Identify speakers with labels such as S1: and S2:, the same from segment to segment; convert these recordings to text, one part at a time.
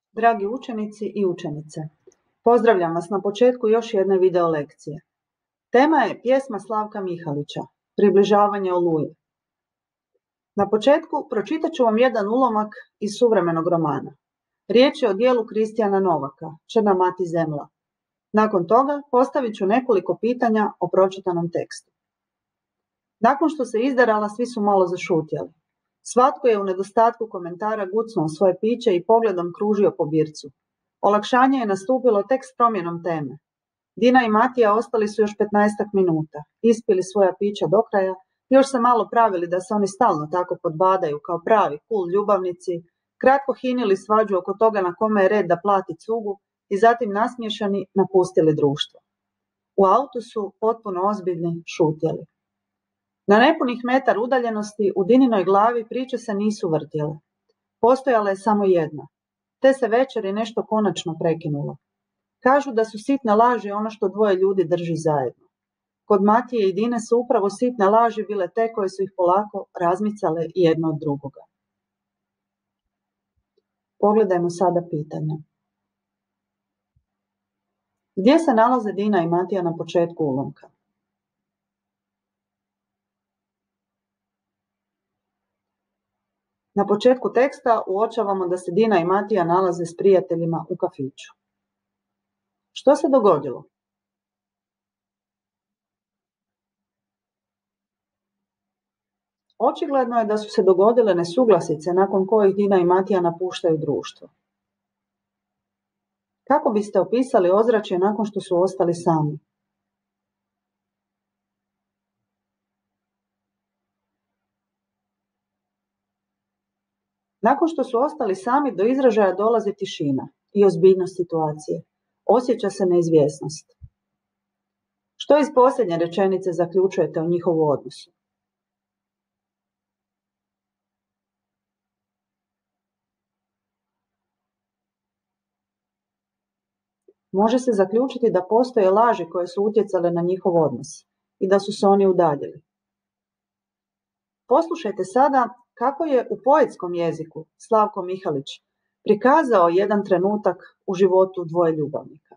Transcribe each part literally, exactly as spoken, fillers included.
S1: Dragi učenici i učenice, pozdravljam vas na početku još jedne video lekcije. Tema je pjesma Slavka Mihalića, Približavanje Oluje. Na početku pročitat ću vam jedan ulomak iz suvremenog romana. Riječ je o dijelu Kristijana Novaka, Črna mati zemla. Nakon toga postavit ću nekoliko pitanja o pročitanom tekstu. Nakon što se izdarala, svi su malo zašutjeli. Svatko je u nedostatku komentara gucnuo svoje piće i pogledom kružio po bircu. Olakšanje je nastupilo tek s promjenom teme. Dina i Matija ostali su još petnaestak minuta, ispili svoja pića do kraja, još se malo pravili da se oni stalno tako podbadaju kao pravi cool ljubavnici, kratko hinili svađu oko toga na kome je red da plati cugu i zatim nasmiješani napustili društvo. U autu su, potpuno ozbiljni, šutjeli. Na nepunih metar udaljenosti u Dininoj glavi priče se nisu vrtjele. Postojala je samo jedna. Te se večeri nešto konačno prekinulo. Kažu da su sitne laži ono što dvoje ljudi drži zajedno. Kod Matije i Dine su upravo sitne laži bile te koje su ih polako razmicale jedno od drugoga. Pogledajmo sada pitanja. Gdje se nalaze Dina i Matija na početku ulomka? Na početku teksta uočavamo da se Dina i Matija nalaze s prijateljima u kafiću. Što se dogodilo? Očigledno je da su se dogodile nesuglasice nakon kojih Dina i Matija napuštaju društvo. Kako biste opisali ozračje nakon što su ostali sami? Nakon što su ostali sami, do izražaja dolazi tišina i ozbiljnost situacije. Osjeća se neizvjesnost. Što iz posljednje rečenice zaključujete o njihovu odnosu? Može se zaključiti da postoje laži koje su utjecale na njihov odnos i da su se oni udaljili. Poslušajte sada kako je u poetskom jeziku Slavko Mihalić prikazao jedan trenutak u životu dvoje ljubavnika.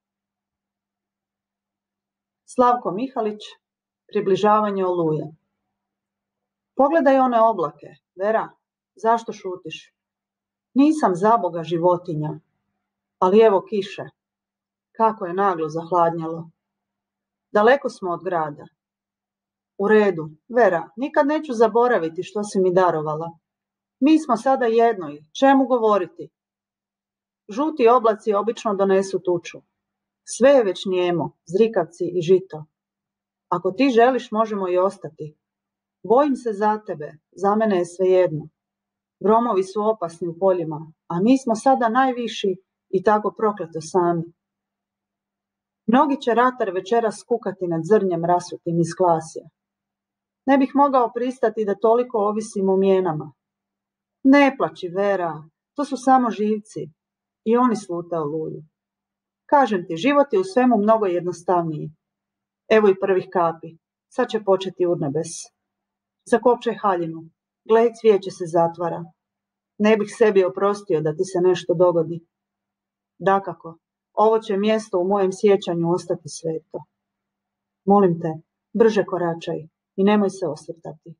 S1: Slavko Mihalić, Približavanje oluje. Pogledaj one oblake, Vera, zašto šutiš? Nisam zaboga životinja, ali evo kiše. Kako je naglo zahladnjalo. Daleko smo od grada. U redu, Vera, nikad neću zaboraviti što si mi darovala. Mi smo sada jednoj, čemu govoriti? Žuti oblaci obično donesu tuču. Sve je već nijemo, zrikavci i žito. Ako ti želiš, možemo i ostati. Bojim se za tebe, za mene je svejedno. Gromovi su opasni u poljima, a mi smo sada najviši i tako prokleto sami. Mnogi će ratar večeras skukati nad zrnjem rasutim iz klasija. Ne bih mogao pristati da toliko ovisim o mjenama. Ne plači, Vera, to su samo živci. I oni slute oluju. Kažem ti, život je u svemu mnogo jednostavniji. Evo i prvih kapi. Sad će početi urnebes. Zakopčaj haljinu. Gle, cvijeće se zatvara. Ne bih sebi oprostio da ti se nešto dogodi. Dakako, ovo će mjesto u mojem sjećanju ostati sveto. Molim te, brže koračaj i nemoj se osvrtati.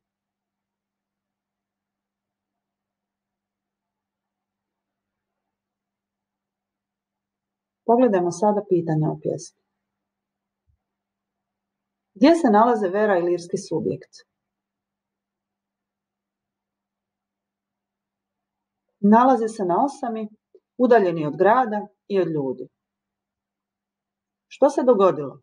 S1: Pogledajmo sada pitanja o pjesmi. Gdje se nalaze Vera i lirski subjekt? Nalaze se na osami, udaljeni od grada i od ljudi. Što se dogodilo?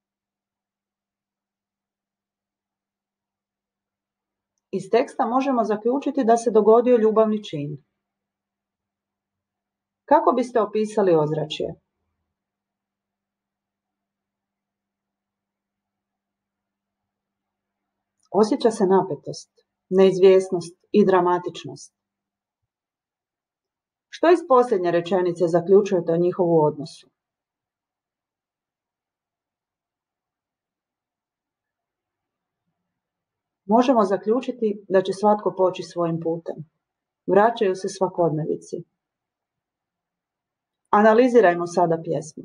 S1: Iz teksta možemo zaključiti da se dogodio ljubavni čin. Kako biste opisali ozračje? Osjeća se napetost, neizvjesnost i dramatičnost. Što iz posljednje rečenice zaključujete o njihovu odnosu? Možemo zaključiti da će svatko poći svojim putem. Vraćaju se svakodnevici. Analizirajmo sada pjesmu.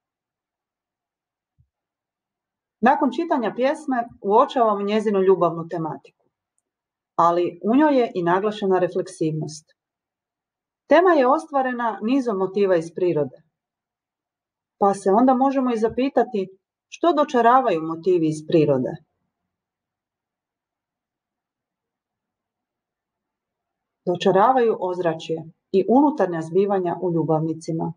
S1: Nakon čitanja pjesme uočavamo njezinu ljubavnu tematiku, ali u njoj je i naglašena refleksivnost. Tema je ostvarena nizom motiva iz prirode, pa se onda možemo i zapitati što dočaravaju motivi iz prirode. Dočaravaju ozračje i unutarnja zbivanja u ljubavnicima.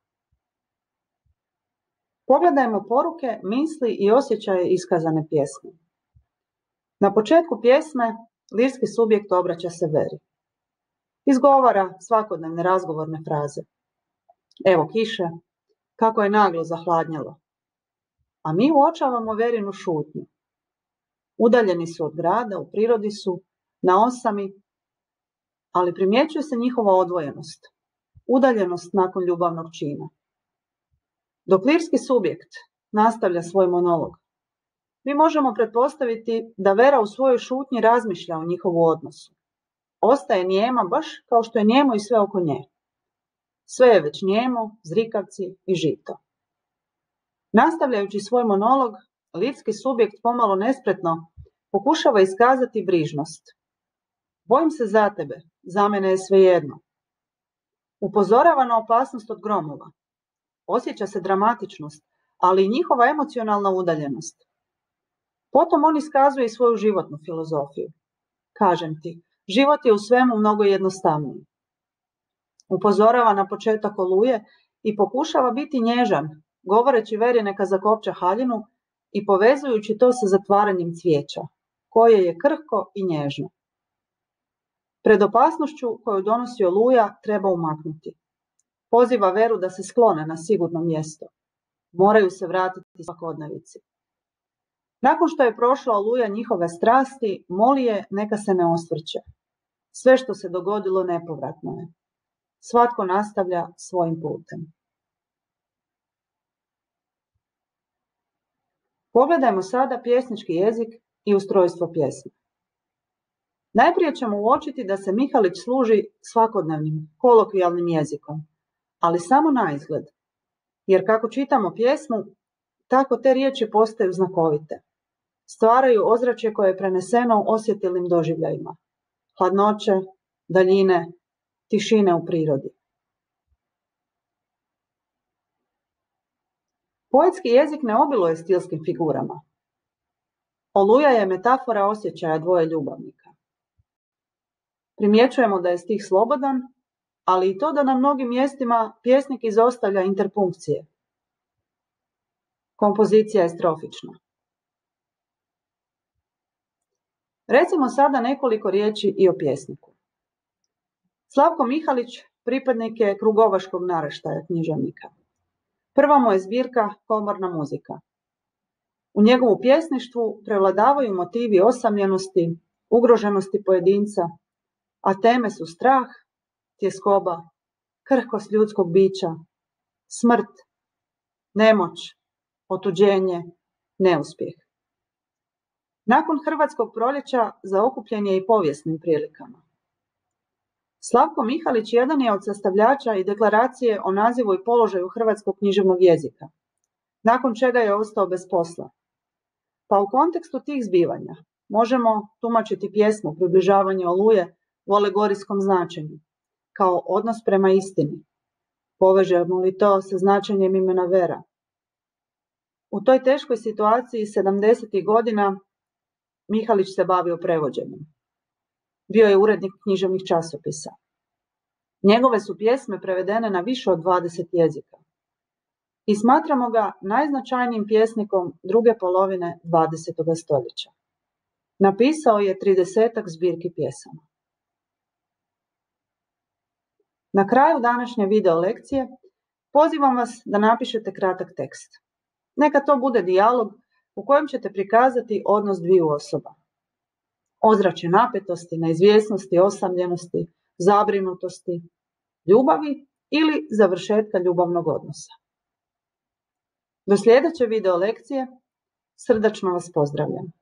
S1: Pogledajmo poruke, misli i osjećaje iskazane pjesme. Na početku pjesme lirski subjekt obraća se Veri. Izgovara svakodnevne razgovorne fraze. Evo kiše, kako je naglo zahladnjelo. A mi uočavamo Verinu šutnju. Udaljeni su od grada, u prirodi su, na osami, ali primjećuje se njihova odvojenost, udaljenost nakon ljubavnog čina. Dok lirski subjekt nastavlja svoj monolog, mi možemo pretpostaviti da Vera u svojoj šutnji razmišlja o njihovu odnosu. Ostaje nijema baš kao što je nijemo i sve oko nje. Sve je već nijemo, zrikavci i žito. Nastavljajući svoj monolog, lirski subjekt pomalo nespretno pokušava iskazati brižnost. Bojim se za tebe, za mene je svejedno. Upozorava na opasnost od gromova. Osjeća se dramatičnost, ali i njihova emocionalna udaljenost. Potom on iskazuje i svoju životnu filozofiju. Kažem ti, život je u svemu mnogo jednostavniji. Upozorava na početak oluje i pokušava biti nježan, govoreći Veri neka zakopča haljinu i povezujući to sa zatvaranjem cvijeća, koje je krhko i nježno. Pred opasnošću koju donosi oluja treba umaknuti. Poziva Veru da se sklone na sigurno mjesto. Moraju se vratiti svakodnevici. Nakon što je prošla oluja njihove strasti, moli je neka se ne osvrće. Sve što se dogodilo nepovratno je. Svatko nastavlja svojim putem. Pogledajmo sada pjesnički jezik i ustrojstvo pjesme. Najprije ćemo uočiti da se Mihalić služi svakodnevnim, kolokvijalnim jezikom, ali samo naizgled, jer kako čitamo pjesmu, tako te riječi postaju znakovite. Stvaraju ozračje koje je preneseno osjetilnim doživljajima. Hladnoće, daljine, tišine u prirodi. Poetski jezik ne obiluje stilskim figurama. Oluja je metafora osjećaja dvoje ljubavnika. Primjećujemo da je stih slobodan, ali i to da na mnogim mjestima pjesnik izostavlja interpunkcije. Kompozicija je strofična. Recimo sada nekoliko riječi i o pjesniku. Slavko Mihalić pripadnik je krugovaškog naraštaja književnika. Prva mu je zbirka Komorna muzika. U njegovu pjesništvu prevladavaju motivi osamljenosti, ugroženosti pojedinca, a teme su strah, tjeskoba, krhkost ljudskog bića, smrt, nemoć, otuđenje, neuspjeh. Nakon Hrvatskog proljeća zaokupljen je i povijesnim prilikama. Slavko Mihalić jedan je od sastavljača i deklaracije o nazivu i položaju hrvatskog književnog jezika, nakon čega je ostao bez posla. Pa u kontekstu tih zbivanja možemo tumačiti pjesmu Približavanje oluje u alegorijskom značenju, kao odnos prema istini. Povežemo li to sa značenjem imena Vera? U toj teškoj situaciji sedamdesetih godina Mihalić se bavio prevođenjem. Bio je urednik književnih časopisa. Njegove su pjesme prevedene na više od dvadeset jezika. I smatramo ga najznačajnijim pjesnikom druge polovine dvadesetog stoljeća. Napisao je tridesetak zbirki pjesama. Na kraju današnje video lekcije pozivam vas da napišete kratak tekst. Neka to bude dijalog u kojem ćete prikazati odnos dviju osoba. Ozračje napetosti, neizvjesnosti, osamljenosti, zabrinutosti, ljubavi ili završetka ljubavnog odnosa. Do sljedeće video lekcije srdačno vas pozdravljam.